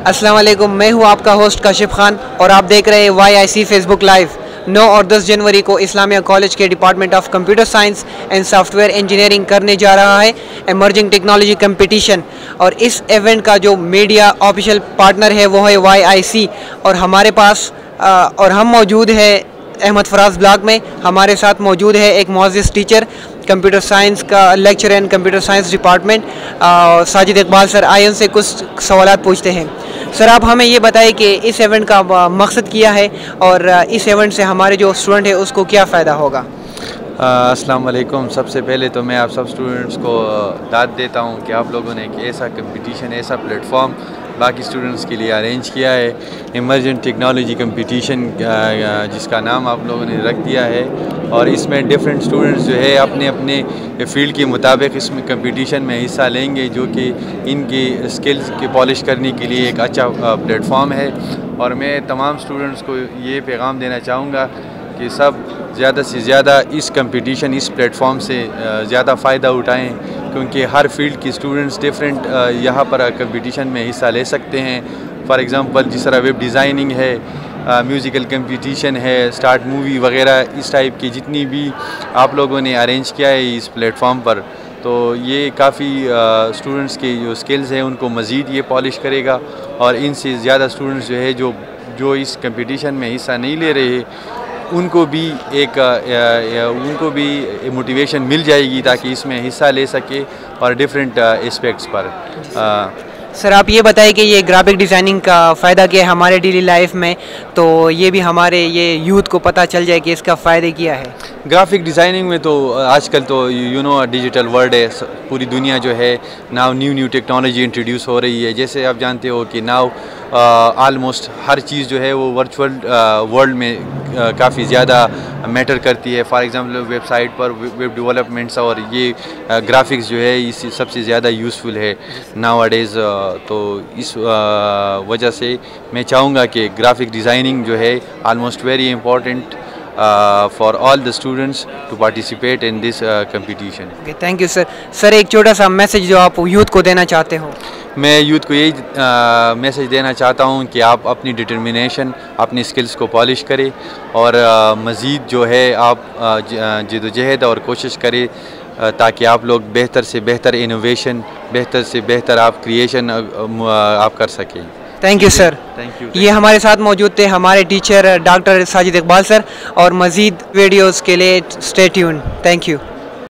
अस्सलाम वालेकुम, मैं हूं आपका होस्ट काशिफ खान और आप देख रहे हैं YIC फेसबुक लाइव। 9 और 10 जनवरी को इस्लामिया कॉलेज के department of computer science and software engineering करने जा रहा है एमर्जिंग टेक्नोलॉजी कंपटीशन। और इस इवेंट का जो मीडिया ऑफिशियल पार्टनर है वो है YIC। और हमारे पास और हम मौजूद है अहमद फराज ब्लॉक में। हमारे साथ मौजूद है एक मुअज़्ज़िज़ टीचर कंप्यूटर साइंस का lecture in computer science department Sajid Iqbal sir. आए उनसे कुछ सवालात पूछते हैं। सर, आप हमें ये बताइए कि इस इवेंट का मकसद क्या है और इस इवेंट से हमारे जो स्टूडेंट है उसको क्या फ़ायदा होगा। अस्सलाम वालेकुम। सबसे पहले तो मैं आप सब स्टूडेंट्स को दाद देता हूँ कि आप लोगों ने एक ऐसा कंपटीशन, ऐसा प्लेटफॉर्म बाकी स्टूडेंट्स के लिए अरेंज किया है, इमर्जिंग टेक्नोलॉजी कंपटीशन, जिसका नाम आप लोगों ने रख दिया है। और इसमें डिफरेंट स्टूडेंट्स जो है अपने अपने फील्ड के मुताबिक इसमें कंपटीशन में हिस्सा लेंगे, जो कि इनकी स्किल्स की पॉलिश करने के लिए एक अच्छा प्लेटफॉर्म है। और मैं तमाम स्टूडेंट्स को ये पैगाम देना चाहूँगा कि सब ज़्यादा से ज़्यादा इस कंपटीशन, इस प्लेटफॉर्म से ज़्यादा फ़ायदा उठाएं, क्योंकि हर फील्ड के स्टूडेंट्स डिफरेंट यहाँ पर कंपटीशन में हिस्सा ले सकते हैं। फॉर एग्ज़ाम्पल जिस तरह वेब डिज़ाइनिंग है, म्यूज़िकल कंपटीशन है, स्टार्ट मूवी वगैरह, इस टाइप की जितनी भी आप लोगों ने अरेंज किया है इस प्लेटफॉर्म पर, तो ये काफ़ी स्टूडेंट्स के जो स्किल्स हैं उनको मज़ीद ये पॉलिश करेगा। और इनसे ज़्यादा स्टूडेंट्स जो है जो इस कंपटीशन में हिस्सा नहीं ले रहे, उनको भी मोटिवेशन मिल जाएगी ताकि इसमें हिस्सा ले सके और डिफरेंट एस्पेक्ट्स पर। सर, आप ये बताइए कि ये ग्राफिक डिज़ाइनिंग का फ़ायदा क्या है हमारे डेली लाइफ में, तो ये भी हमारे ये यूथ को पता चल जाए कि इसका फ़ायदे क्या है। ग्राफिक डिज़ाइनिंग में तो आजकल तो डिजिटल वर्ल्ड है, पूरी दुनिया जो है नाउ न्यू टेक्नोलॉजी इंट्रोड्यूस हो रही है। जैसे आप जानते हो कि नाउ आलमोस्ट हर चीज़ जो है वो वर्चुअल वर्ल्ड में काफ़ी ज़्यादा मैटर करती है। फॉर एग्ज़ाम्पल वेबसाइट पर वेब डेवलपमेंट्स और ये ग्राफिक्स जो है इस सबसे ज़्यादा यूज़फुल है नाउअडेज़। तो इस वजह से मैं चाहूँगा कि ग्राफिक डिज़ाइनिंग जो है almost very important for all the students to participate in this competition. Thank you sir. Sir, एक छोटा सा मैसेज जो आप यूथ को देना चाहते हो। मैं यूथ को यही मैसेज देना चाहता हूँ कि आप अपनी डिटर्मिनेशन, अपनी स्किल्स को पॉलिश करें और मज़ीद जो है आप जद्दोजहद और कोशिश करें ताकि आप लोग बेहतर से बेहतर इनोवेशन, बेहतर से बेहतर आप क्रिएशन आप कर सकें। Thank you sir. Thank you. ये हमारे साथ मौजूद थे हमारे teacher doctor Sajid Iqbal sir. और मज़ीद वीडियोज़ के लिए स्टे ट्यून्ड। Thank you.